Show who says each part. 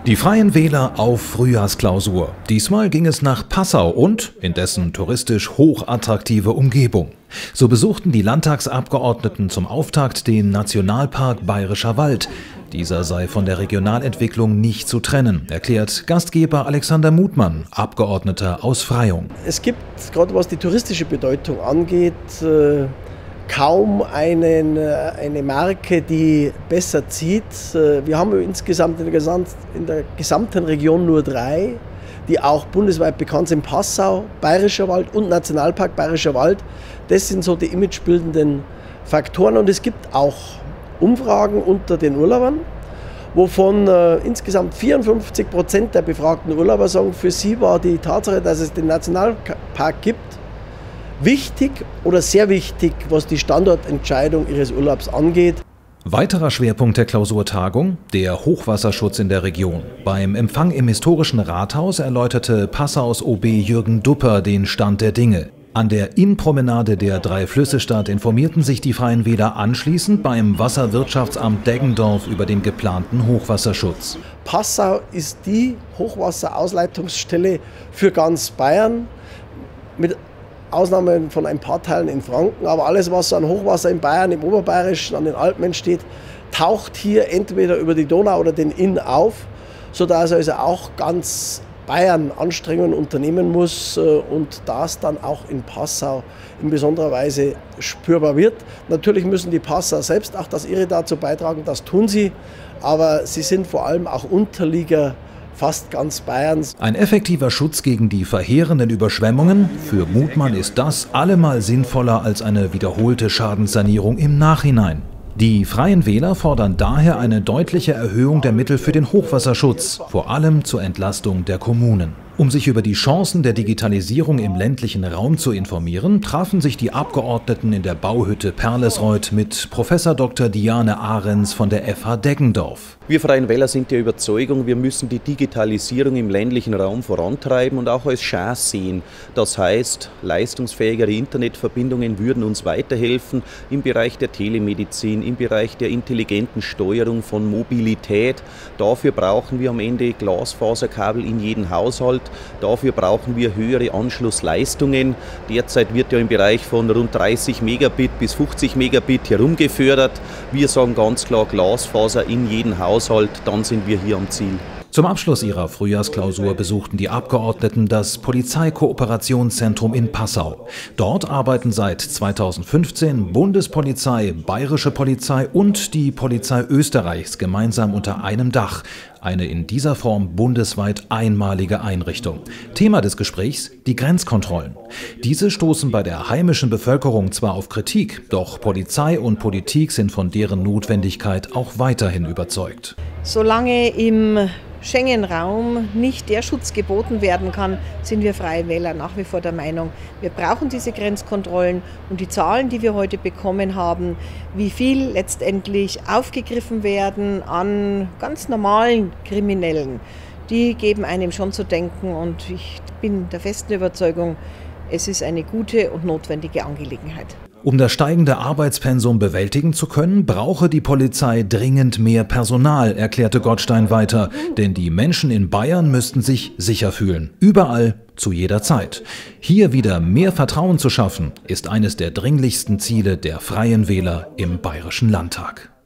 Speaker 1: Die Freien Wähler auf Frühjahrsklausur. Diesmal ging es nach Passau und in dessen touristisch hochattraktive Umgebung. So besuchten die Landtagsabgeordneten zum Auftakt den Nationalpark Bayerischer Wald. Dieser sei von der Regionalentwicklung nicht zu trennen, erklärt Gastgeber Alexander Mutmann, Abgeordneter aus Freyung.
Speaker 2: Es gibt, gerade was die touristische Bedeutung angeht, kaum eine Marke, die besser zieht. Wir haben insgesamt in der gesamten Region nur 3, die auch bundesweit bekannt sind: Passau, Bayerischer Wald und Nationalpark Bayerischer Wald. Das sind so die imagebildenden Faktoren, und es gibt auch Umfragen unter den Urlaubern, wovon insgesamt 54% der befragten Urlauber sagen, für sie war die Tatsache, dass es den Nationalpark gibt, wichtig oder sehr wichtig, was die Standortentscheidung ihres Urlaubs angeht.
Speaker 1: Weiterer Schwerpunkt der Klausurtagung: der Hochwasserschutz in der Region. Beim Empfang im historischen Rathaus erläuterte Passaus OB Jürgen Dupper den Stand der Dinge. An der Innenpromenade der Drei-Flüsse-Stadt informierten sich die Freien Wähler anschließend beim Wasserwirtschaftsamt Deggendorf über den geplanten Hochwasserschutz.
Speaker 2: Passau ist die Hochwasserausleitungsstelle für ganz Bayern, mit Ausnahme von ein paar Teilen in Franken. Aber alles, was an Hochwasser in Bayern, im Oberbayerischen, an den Alpen entsteht, taucht hier entweder über die Donau oder den Inn auf, sodass also auch ganz Bayern Anstrengungen unternehmen muss und das dann auch in Passau in besonderer Weise spürbar wird. Natürlich müssen die Passauer selbst auch das ihre dazu beitragen, das tun sie, aber sie sind vor allem auch Unterlieger fast ganz Bayerns.
Speaker 1: Ein effektiver Schutz gegen die verheerenden Überschwemmungen? Für Mutmann ist das allemal sinnvoller als eine wiederholte Schadenssanierung im Nachhinein. Die Freien Wähler fordern daher eine deutliche Erhöhung der Mittel für den Hochwasserschutz, vor allem zur Entlastung der Kommunen. Um sich über die Chancen der Digitalisierung im ländlichen Raum zu informieren, trafen sich die Abgeordneten in der Bauhütte Perlesreuth mit Prof. Dr. Diane Ahrens von der FH Deggendorf.
Speaker 3: Wir Freien Wähler sind der Überzeugung, wir müssen die Digitalisierung im ländlichen Raum vorantreiben und auch als Chance sehen. Das heißt, leistungsfähigere Internetverbindungen würden uns weiterhelfen im Bereich der Telemedizin, im Bereich der intelligenten Steuerung von Mobilität. Dafür brauchen wir am Ende Glasfaserkabel in jedem Haushalt. Dafür brauchen wir höhere Anschlussleistungen. Derzeit wird ja im Bereich von rund 30 Megabit bis 50 Megabit herumgefördert. Wir sagen ganz klar Glasfaser in jedem Haushalt, dann sind wir hier am Ziel.
Speaker 1: Zum Abschluss ihrer Frühjahrsklausur besuchten die Abgeordneten das Polizeikooperationszentrum in Passau. Dort arbeiten seit 2015 Bundespolizei, Bayerische Polizei und die Polizei Österreichs gemeinsam unter einem Dach. Eine in dieser Form bundesweit einmalige Einrichtung. Thema des Gesprächs: die Grenzkontrollen. Diese stoßen bei der heimischen Bevölkerung zwar auf Kritik, doch Polizei und Politik sind von deren Notwendigkeit auch weiterhin überzeugt.
Speaker 4: Solange im Schengen-Raum nicht der Schutz geboten werden kann, sind wir Freie Wähler nach wie vor der Meinung, wir brauchen diese Grenzkontrollen, und die Zahlen, die wir heute bekommen haben, wie viel letztendlich aufgegriffen werden an ganz normalen Kriminellen, die geben einem schon zu denken, und ich bin der festen Überzeugung, es ist eine gute und notwendige Angelegenheit.
Speaker 1: Um das steigende Arbeitspensum bewältigen zu können, brauche die Polizei dringend mehr Personal, erklärte Gottstein weiter. Denn die Menschen in Bayern müssten sich sicher fühlen. Überall, zu jeder Zeit. Hier wieder mehr Vertrauen zu schaffen, ist eines der dringlichsten Ziele der Freien Wähler im Bayerischen Landtag.